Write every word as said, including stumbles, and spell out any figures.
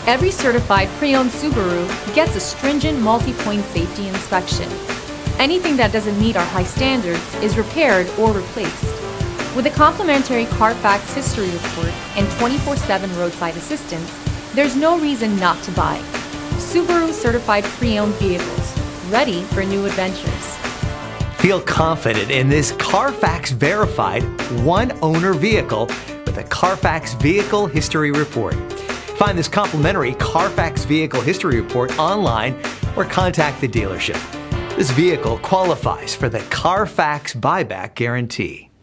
Every certified pre-owned Subaru gets a stringent multi-point safety inspection. Anything that doesn't meet our high standards is repaired or replaced. With a complimentary Carfax history report and twenty-four seven roadside assistance, there's no reason not to buy. Subaru certified pre-owned vehicles, ready for new adventures. Feel confident in this Carfax verified one-owner vehicle with a Carfax Vehicle History Report. Find this complimentary Carfax Vehicle History Report online or contact the dealership. This vehicle qualifies for the Carfax Buyback Guarantee.